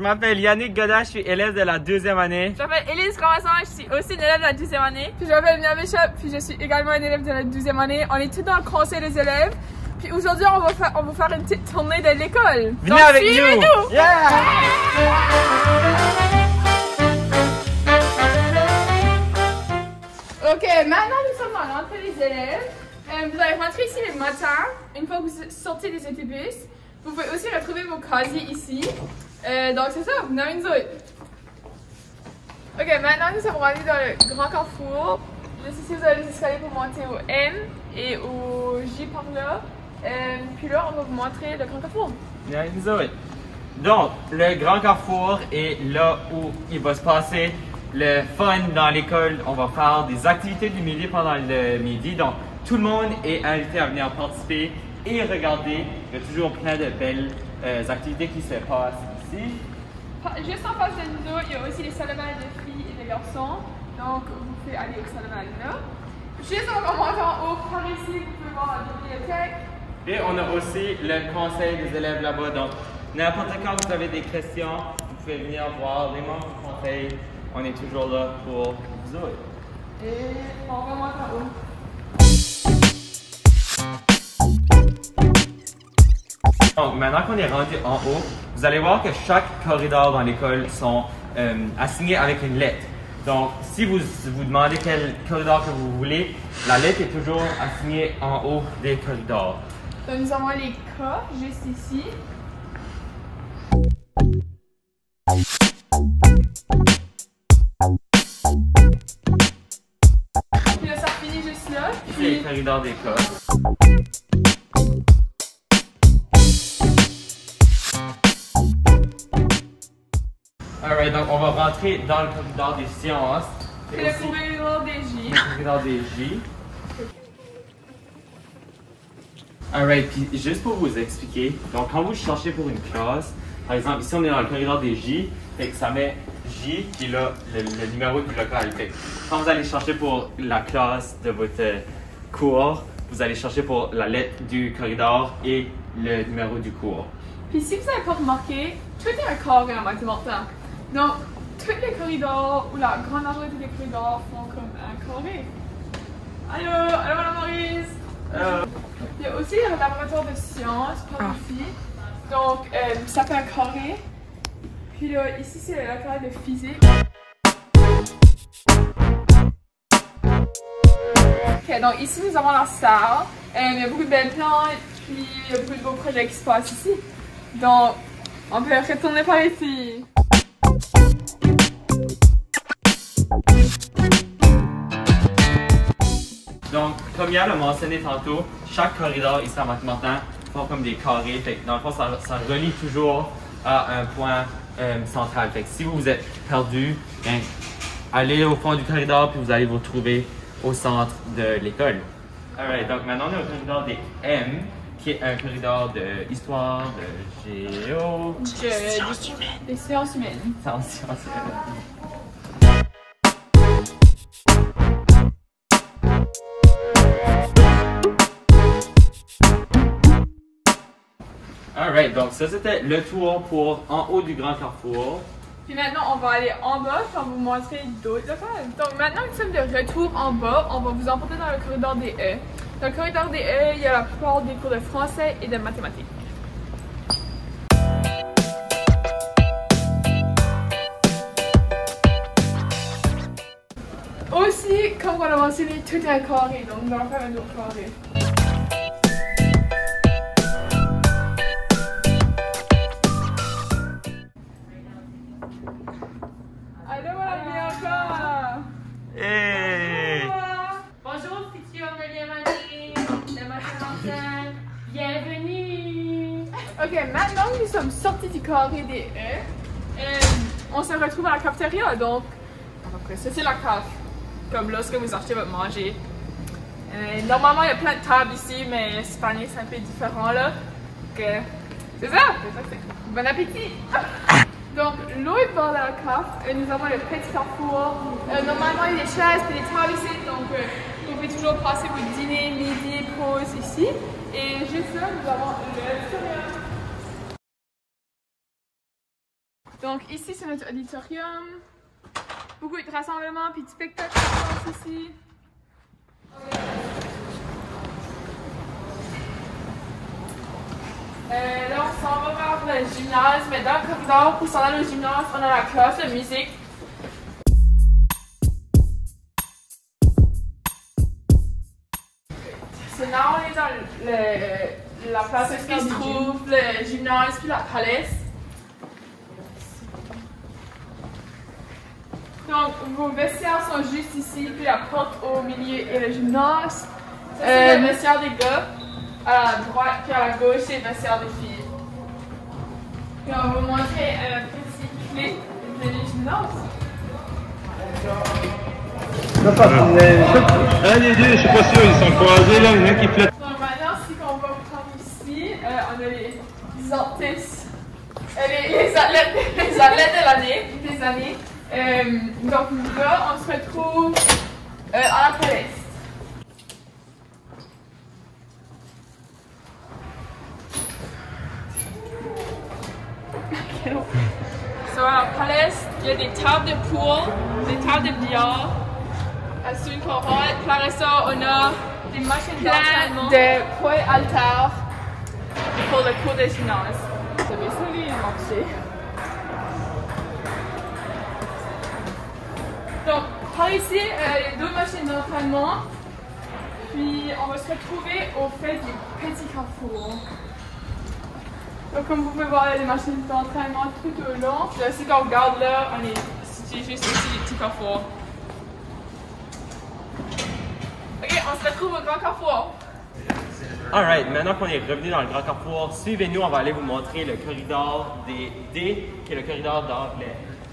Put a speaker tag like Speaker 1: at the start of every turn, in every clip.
Speaker 1: m'appelle Yannick Godin, je suis élève de la 2e année.
Speaker 2: Je m'appelle Élise Comasson, je suis aussi une élève de la 12e année. Puis je m'appelle Mia Bishop, puis je suis également une élève de la 12e année. On est tous dans le conseil des élèves. Puis aujourd'hui, on va faire une petite tournée de l'école.
Speaker 1: Venez avec nous! Yeah!
Speaker 2: Ok, maintenant nous sommes dans l'entrée des élèves. Vous allez rentrer ici le matin. Une fois que vous sortez des autobus, vous pouvez aussi retrouver vos casiers ici. Donc c'est ça, venez avec nous autres. Ok, maintenant nous sommes rendus dans le grand carrefour. Juste ici, vous avez les escaliers pour monter au M et au J par là. Puis là, on va vous montrer le grand carrefour.
Speaker 1: Venez avec nous autres. Donc, le grand carrefour est là où il va se passer le fun dans l'école. On va faire des activités du midi pendant le midi. Donc, tout le monde est invité à venir participer et regarder. Il y a toujours plein de belles activités qui se passent ici.
Speaker 2: Juste en face de nous, il y a aussi les salles de bal de filles et de garçons. Donc, vous pouvez aller aux salles de bal là. Juste en montant en haut, par ici, vous pouvez voir la bibliothèque.
Speaker 1: Et on a aussi le conseil des élèves là-bas. Donc, n'importe quand vous avez des questions, vous pouvez venir voir les membres du conseil. On est toujours là pour vous autres.
Speaker 2: Et on va monter en haut.
Speaker 1: Donc, maintenant qu'on est rendu en haut, vous allez voir que chaque corridor dans l'école sont assignés avec une lettre. Donc, si vous vous demandez quel corridor que vous voulez, la lettre est toujours assignée en haut des corridors.
Speaker 2: Donc, nous avons les cas juste ici. Puis là, ça finit juste là.
Speaker 1: C'est le corridor des cas. Alright, donc on va rentrer dans le corridor des sciences.
Speaker 2: C'est le corridor des J.
Speaker 1: Le corridor des J. Alright, puis juste pour vous expliquer, donc quand vous cherchez pour une classe, par exemple, ici on est dans le corridor des J, fait que ça met J, puis là, le numéro du local. Fait que quand vous allez chercher pour la classe de votre cours, vous allez chercher pour la lettre du corridor et le numéro du cours.
Speaker 2: Puis si vous n'avez pas remarqué, tout est un carré en mathématiques. Donc, tous les corridors, ou la grande majorité des corridors font comme un carré. Allô, Madame Maurice? Il y a aussi le laboratoire de sciences par ici. Donc, ça fait un carré. Puis là, ici, c'est le local de physique. Ok, donc ici, nous avons la salle. Il y a beaucoup de belles plantes, puis il y a beaucoup de beaux projets qui se passent ici. Donc, on peut retourner par ici.
Speaker 1: Donc, comme Yann l'a mentionné tantôt, chaque corridor ici à Matmortin font comme des carrés. Fait que dans le fond, ça relie toujours à un point central. Fait que si vous êtes perdu, bien, allez au fond du corridor puis vous allez vous retrouver au centre de l'école. Alright, donc maintenant on est au corridor des M, qui est un corridor de histoire, de géo...
Speaker 2: Des sciences humaines.
Speaker 1: Sciences humaines. Alright, donc ça c'était le tour pour en haut du grand carrefour.
Speaker 2: Puis maintenant, on va aller en bas pour vous montrer d'autres locales. Donc maintenant que nous sommes de retour en bas, on va vous emporter dans le corridor des E. Dans le corridor des E, il y a la plupart des cours de français et de mathématiques. Aussi, comme on a mentionné, tout est un carré, donc nous allons faire un autre carré. Allô, Madame Bianca!
Speaker 1: Hey!
Speaker 3: Bonjour, future 9e année de mathématiques. Bienvenue!
Speaker 2: Ok, maintenant que nous sommes sortis du carré des E, on se retrouve à la cafétéria, donc à peu près ça c'est la caf. Comme lorsque vous achetez votre manger. Normalement il y a plein de tables ici, mais cette année c'est un peu différent là. Donc c'est ça que c'est. Bon appétit! Donc l'autre bord de la caf, nous avons le petit carrefour. Normalement il y a des chaises et des tables ici, donc vous pouvez toujours passer votre dîner, midi, pause ici. Et juste là, nous avons le tutoriel. Donc ici c'est notre auditorium. Beaucoup de rassemblements puis de spectacles qui se passent ici. Là on s'en va vers le gymnase, mais dans le corridor pour s'en aller au gymnase, on a la classe de musique. C'est là on est dans la place où se trouve le gymnase puis la palette. Donc, vos vestiaires sont juste ici, puis la porte au milieu et le gymnase. Ça, c'est le vestiaire des gars, à la droite, puis à la gauche, c'est le vestiaire des filles. Puis on va vous montrer un petit clip du gymnase.
Speaker 4: Un des deux, je suis pas sûr, ils sont croisés là, il y en a qui flottent.
Speaker 2: Donc maintenant, ce qu'on va prendre ici, on a les artistes, les athlètes de l'année, des années. Donc là, on se retrouve à la palette. So, à la palette, il y a des tables de pool, des tables de billard, à une corotte. Puis après ça, on a des machines d'entraînement de poids haltères pour le cours de gymnase. Ça va essayer de marcher. Donc, par ici, il y a deux machines d'entraînement. Puis, on va se retrouver au fait du petit carrefour. Donc, comme vous pouvez voir, il y a des machines d'entraînement tout au long. Puis là, si on regarde là, on est situé juste ici, les petits carrefours. Ok, on se retrouve au grand carrefour.
Speaker 1: Alright, maintenant qu'on est revenu dans le grand carrefour, suivez-nous, on va aller vous montrer le corridor des D, qui est le corridor d'anglais.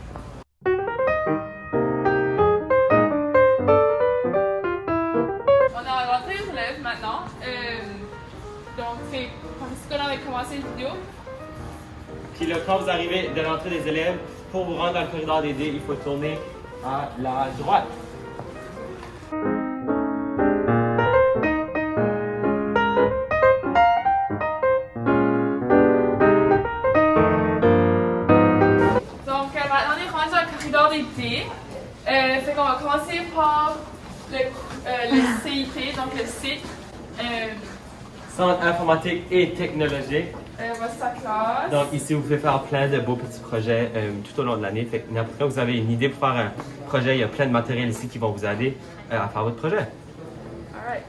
Speaker 2: Maintenant. Donc, c'est par ici qu'on avait commencé la vidéo.
Speaker 1: Puis là, quand vous arrivez de l'entrée des élèves, pour vous rendre dans le corridor des D, il faut tourner à la droite.
Speaker 2: Donc, maintenant, on est rendu dans le corridor des D. Fait qu'on va commencer par le CIT, donc le site.
Speaker 1: Centre informatique et technologique.
Speaker 2: Voici sa classe.
Speaker 1: Donc ici, vous pouvez faire plein de beaux petits projets tout au long de l'année. Fait que n'importe quand vous avez une idée pour faire un projet, il y a plein de matériel ici qui vont vous aider à faire votre projet.
Speaker 2: Alright.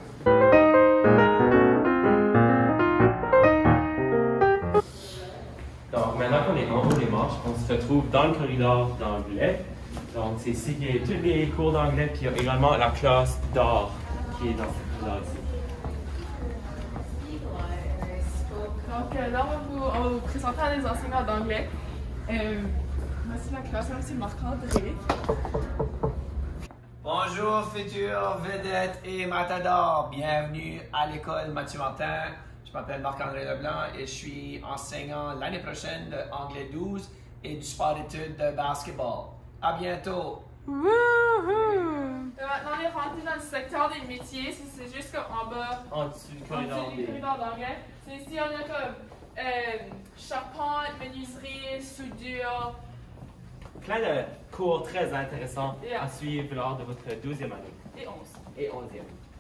Speaker 1: Donc maintenant qu'on est en haut des marches, on se retrouve dans le corridor d'anglais. Donc c'est ici qu'il y a tous les cours d'anglais, puis il y a également la classe d'art qui est dans ce corridor ici.
Speaker 2: Donc là, on va vous présenter à des enseignants d'anglais. Voici la classe, c'est Marc-André.
Speaker 5: Bonjour futurs vedettes et matadors, bienvenue à l'école Mathieu Martin. Je m'appelle Marc-André Leblanc et je suis enseignant l'année prochaine de anglais 12 et du sport d'études de basketball. À bientôt!
Speaker 2: Wouhou! Maintenant, on est rentré dans le secteur des métiers. C'est juste qu'en bas,
Speaker 1: En dessous du corridor
Speaker 2: du corridor d'anglais. Ici, on a comme charpente, menuiserie, soudure.
Speaker 1: Plein de cours très intéressants à suivre lors de votre 12e année.
Speaker 2: Et 11.
Speaker 1: Et 11e.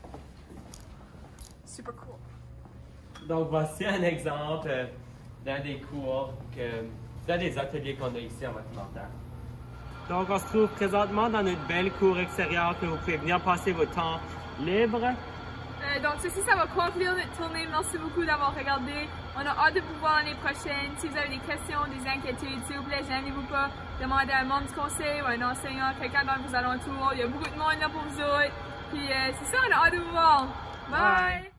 Speaker 2: Super cool.
Speaker 1: Donc voici un exemple d'un des cours, d'un des ateliers qu'on a ici en mathématiques. Donc on se trouve présentement dans notre belle cour extérieure que vous pouvez venir passer votre temps libre.
Speaker 2: Donc ceci, ça va conclure notre tournée. Merci beaucoup d'avoir regardé. On a hâte de vous voir l'année prochaine. Si vous avez des questions, des inquiétudes, s'il vous plaît, gênez-vous pas. Demandez à un membre du conseil ou à un enseignant, quelqu'un dans vos alentours. Il y a beaucoup de monde là pour vous autres. Puis c'est ça, on a hâte de vous voir. Bye!